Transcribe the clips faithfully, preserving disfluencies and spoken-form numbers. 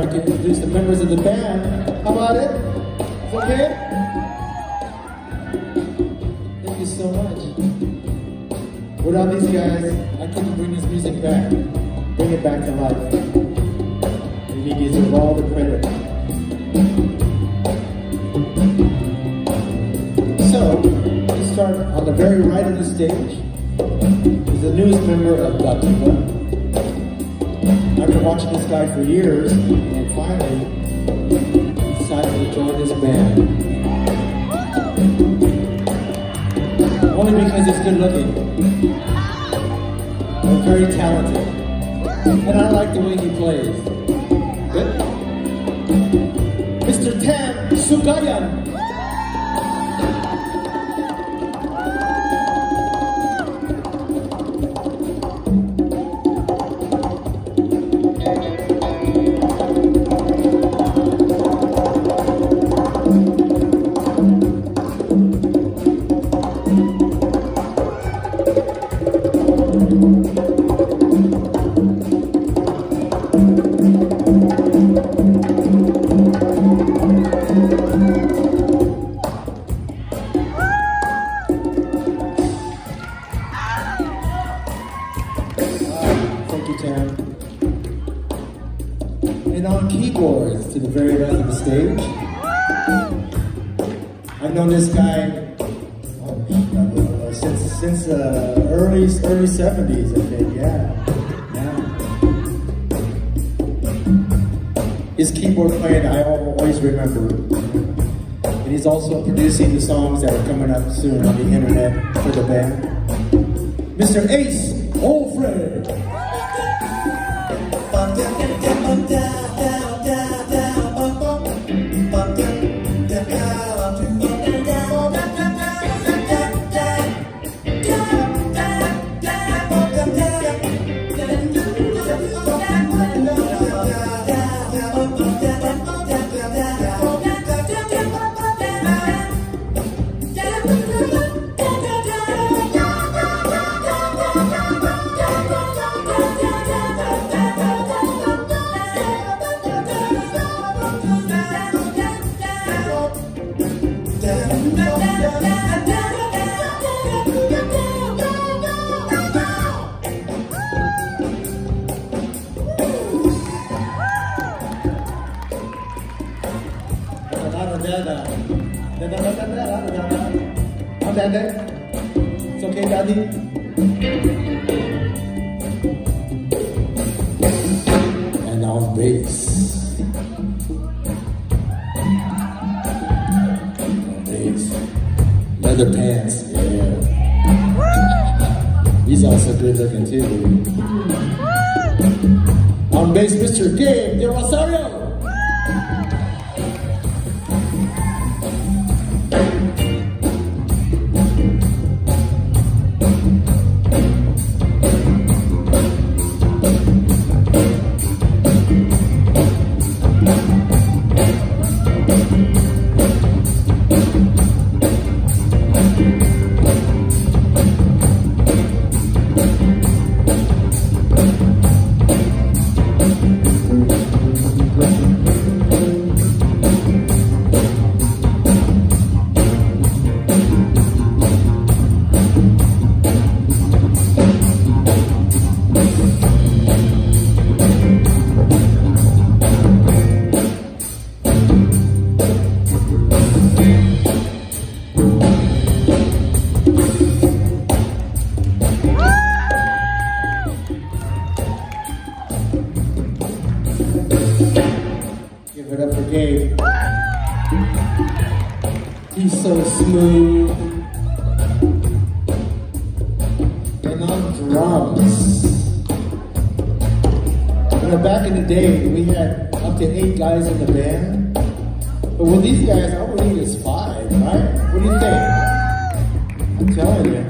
I can introduce the members of the band. How about it? It's okay? Thank you so much. Without these guys, I couldn't bring this music back. Bring it back to life. And he deserves all the credit. So, let's start on the very right of the stage. He's the newest member of Dakila. I've been watching this guy for years, and finally decided to join this band. Only because he's good looking and very talented, and I like the way he plays. Good? Mister Tam Sugayan. And on keyboards to the very left of the stage, I've known this guy oh, since since uh, early early seventies, I think. Yeah, yeah. His keyboard playing, I always remember. And he's also producing the songs that are coming up soon on the internet for the band. Mister Ace Olfie. It's okay, Daddy. And on bass. On bass. Leather pants, yeah. He's also good looking too. On bass, Mister Gabriel Rosario. Give it up for Gabe. He's so smooth. And on drums. You know, back in the day, we had up to eight guys in the band. But with these guys, all we need is five, right? What do you think? I'm telling you.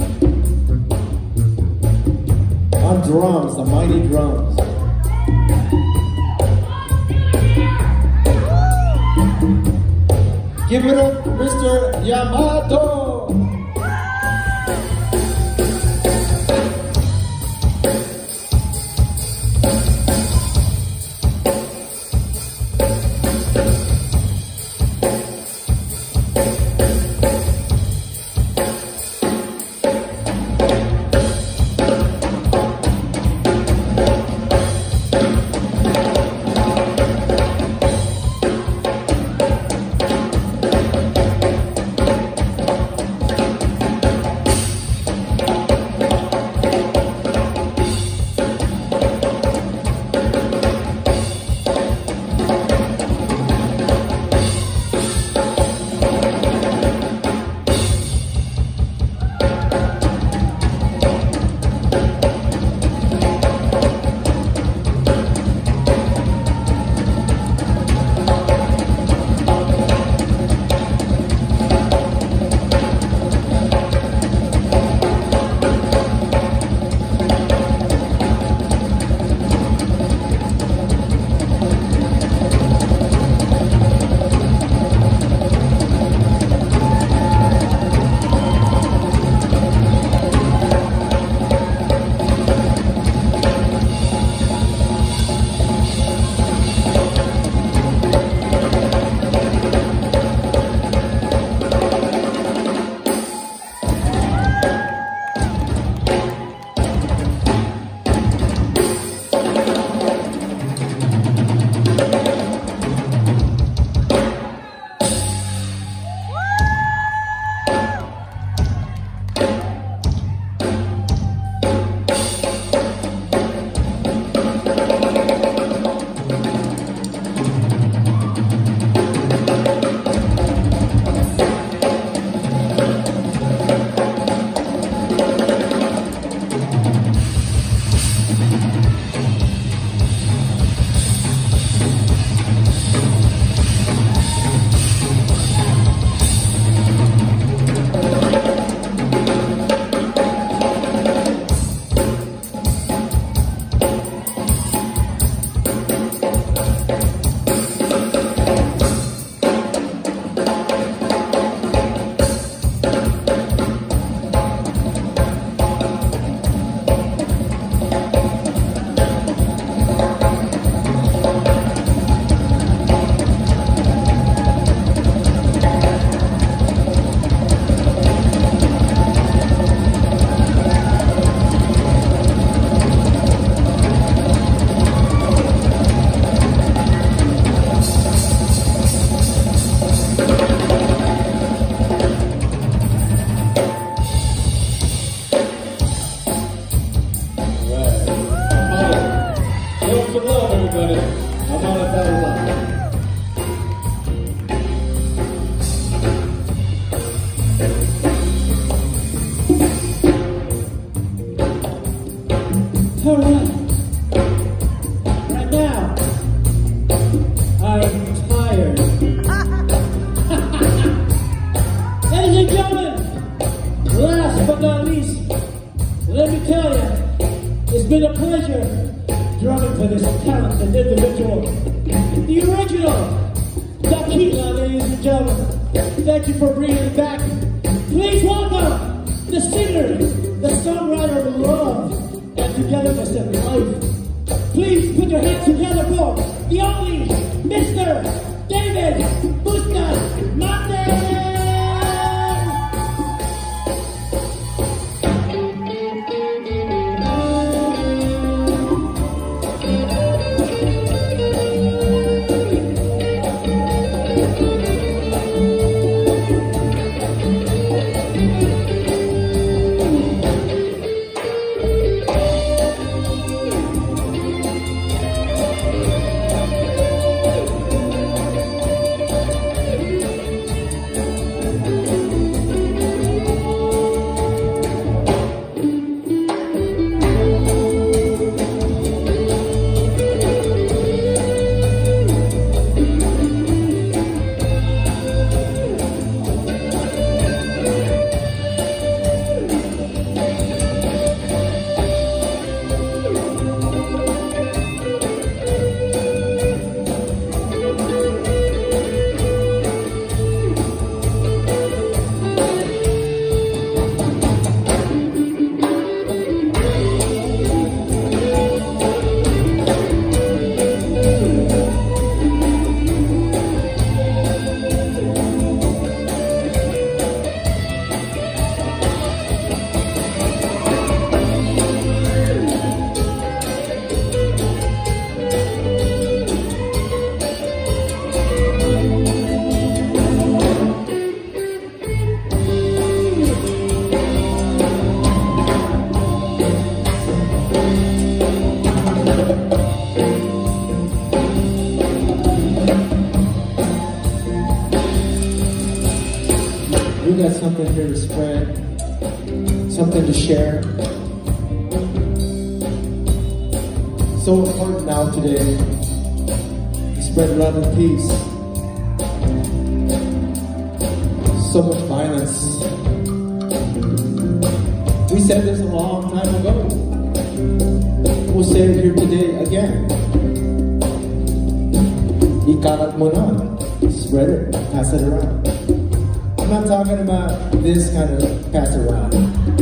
On drums, the mighty drums. Give it up, Mister Amado. pleasure drumming for this talented individual. The original Dakila, ladies and gentlemen. Thank you for bringing it back. Please welcome the singers, the songwriter of love and togetherness and life. Please put your hands together for the only Mister David Bustamante. Got something here to spread, something to share. So important now today to spread love and peace. So much violence. We said this a long time ago. We'll say it here today again. Ikalat mo na. Spread it, pass it around. I'm not talking about this kind of pass around.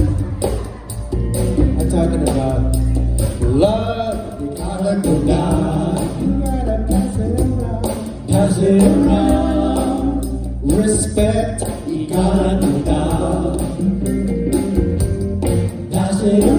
I'm talking about love. You gotta go down. You gotta pass it around. Pass it around. Respect. You gotta go down. Pass it around.